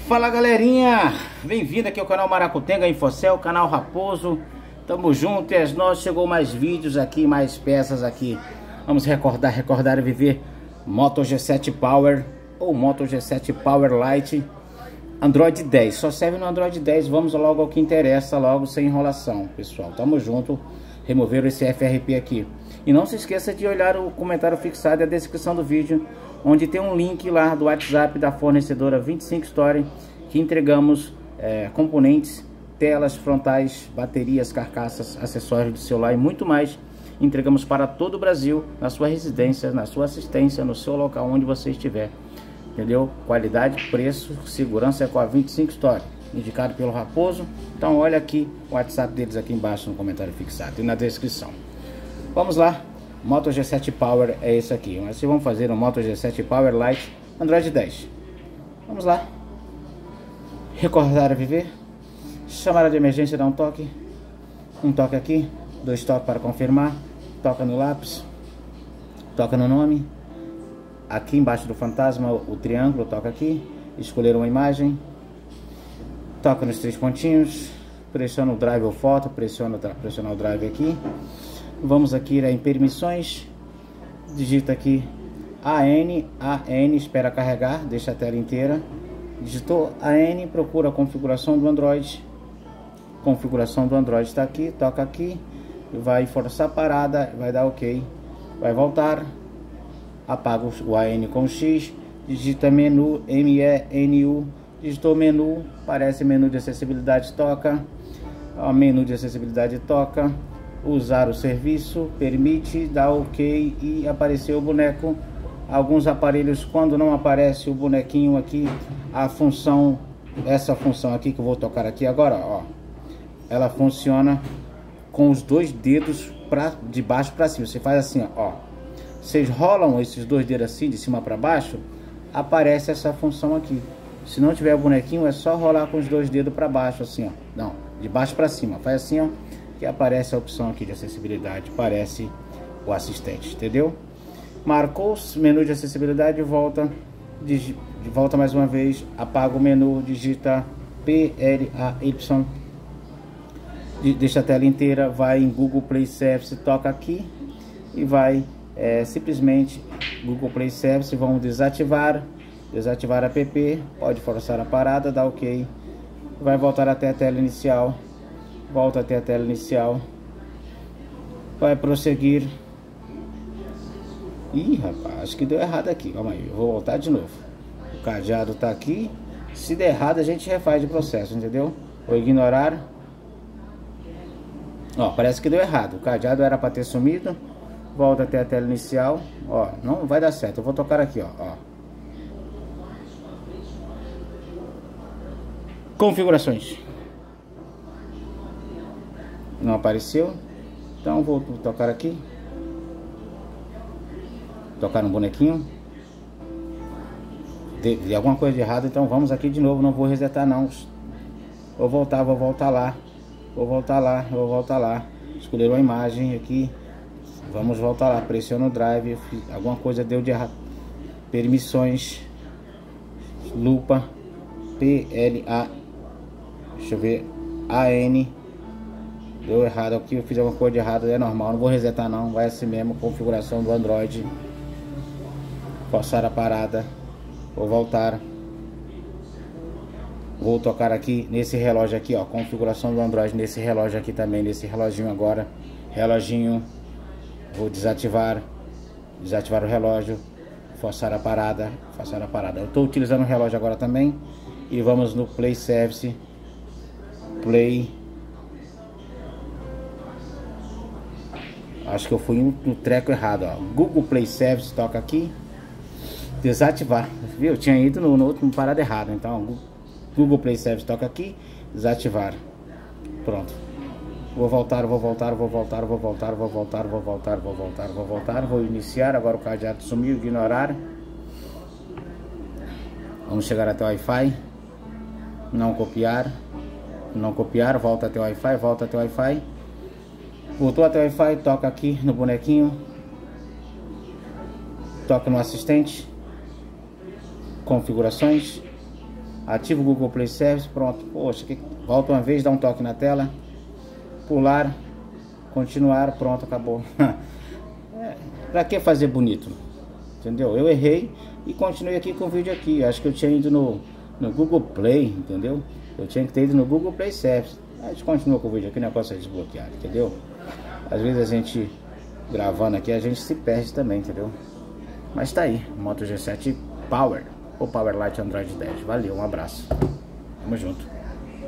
Fala galerinha, bem-vindo aqui ao canal Maracutenga Infocel, canal Raposo. Tamo junto e nós chegou mais vídeos aqui, mais peças aqui. Vamos recordar e viver Moto G7 Power ou Moto G7 Power Lite Android 10. Só serve no Android 10, vamos logo ao que interessa, logo sem enrolação, pessoal. Tamo junto, remover esse FRP aqui. E não se esqueça de olhar o comentário fixado e a descrição do vídeo, onde tem um link lá do WhatsApp da fornecedora 25 Story, que entregamos componentes, telas frontais, baterias, carcaças, acessórios do celular e muito mais. Entregamos para todo o Brasil, na sua residência, na sua assistência, no seu local onde você estiver. Entendeu? Qualidade, preço, segurança é com a 25 Story, indicado pelo Raposo. Então olha aqui o WhatsApp deles aqui embaixo no comentário fixado e na descrição. Vamos lá. Moto G7 Power é esse aqui. Mas vamos fazer um Moto G7 Power Lite Android 10. Vamos lá. Recordar a viver. Chamada de emergência, dá um toque. Um toque aqui. 2 toques para confirmar. Toca no lápis. Toca no nome. Aqui embaixo do fantasma, o triângulo. Toca aqui. Escolher uma imagem. Toca nos 3 pontinhos. Pressiona o drive ou foto. Pressiona o drive aqui. Vamos aqui em permissões, digita aqui AN, espera carregar, deixa a tela inteira. Digitou AN, procura a configuração do Android. Configuração do Android está aqui, toca aqui, vai forçar a parada, vai dar OK, vai voltar, apaga o AN com X, digita menu, MENU, digitou menu, aparece menu de acessibilidade, toca, menu de acessibilidade, toca. Usar o serviço, permite, dá OK e apareceu o boneco. Alguns aparelhos, quando não aparece o bonequinho aqui, a função, essa função aqui que eu vou tocar aqui agora, ó, ela funciona com os 2 dedos de baixo para cima. Você faz assim, ó, vocês rolam esses 2 dedos assim de cima para baixo, aparece essa função aqui. Se não tiver o bonequinho, é só rolar com os 2 dedos para baixo assim, ó, não, de baixo para cima, faz assim, ó, que aparece a opção aqui de acessibilidade, parece o assistente, entendeu? Marcou o menu de acessibilidade, volta mais uma vez, apaga o menu, digita PLAY, deixa a tela inteira, vai em Google Play Service, toca aqui e vai simplesmente Google Play Service, vamos desativar app, pode forçar a parada, dá OK, vai voltar até a tela inicial. Volta até a tela inicial. Vai prosseguir. Ih, rapaz, acho que deu errado aqui. Calma aí, eu vou voltar de novo. O cadeado tá aqui. Se der errado, a gente refaz o processo, entendeu? Vou ignorar. Ó, parece que deu errado. O cadeado era para ter sumido. Volta até a tela inicial. Ó, não vai dar certo. Eu vou tocar aqui, ó. Configurações. Não apareceu, então vou tocar aqui, tocar no bonequinho, de alguma coisa de errado, então vamos aqui de novo, não vou resetar não, vou voltar lá, escolher uma imagem aqui, vamos voltar lá, pressiona o drive, alguma coisa deu de errado, permissões, lupa, PLA, deixa eu ver, AN, deu errado aqui, eu fiz alguma coisa de errado, é normal, não vou resetar não, vai assim mesmo, configuração do Android, forçar a parada, vou voltar, vou tocar aqui nesse relógio aqui, ó, configuração do Android nesse relógio aqui também, nesse reloginho agora, reloginho, vou desativar o relógio, forçar a parada, eu estou utilizando o relógio agora também, e vamos no Play Service, acho que eu fui no treco errado, ó. Google Play Service, toca aqui, desativar, viu? Eu tinha ido no outro parada errado, então Google Play Service, toca aqui, desativar, pronto. Vou iniciar, agora o cadeado sumiu, ignorar. Vamos chegar até o Wi-Fi, não copiar, volta até o Wi-Fi, voltou até o Wi-Fi, toca aqui no bonequinho, toca no assistente, configurações, Ativa o Google Play Service, pronto. Poxa, volta uma vez, dá um toque na tela, pular, continuar, pronto, acabou. Pra que fazer bonito? Entendeu? Eu errei e continuei aqui com o vídeo aqui. Acho que eu tinha ido no Google Play, entendeu? Eu tinha que ter ido no Google Play Service. A gente continua com o vídeo aqui, o negócio é desbloqueado, entendeu? Às vezes a gente gravando aqui, a gente se perde também, entendeu? Mas tá aí, Moto G7 Power, ou Power Lite Android 10. Valeu, um abraço. Tamo junto.